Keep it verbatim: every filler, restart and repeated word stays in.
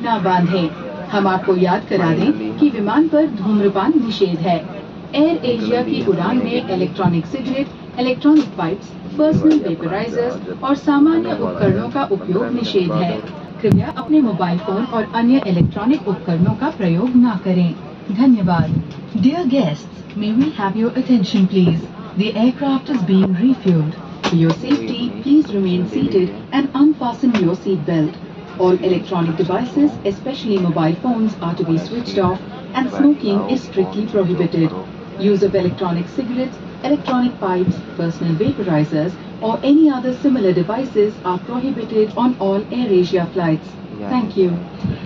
न बांधें। हम आपको याद करा दें कि विमान पर धूम्रपान निषेध है। एयर एशिया की उड़ान में electronic cigarette, electronic pipes, personal vaporisers और सामान्य उपकरणों का उपयोग निषेध है। कृपया अपने मोबाइल फोन और अन्य इलेक्ट्रॉनिक उपकरणों का प्रयोग न करें। धन्यवाद। Dear guests, may we have your attention please? The aircraft is being refueled. For your safety, please remain seated and unfasten your seat belt. All electronic devices, especially mobile phones, are to be switched off and smoking is strictly prohibited. Use of electronic cigarettes, electronic pipes, personal vaporizers or any other similar devices are prohibited on all AirAsia flights. Thank you.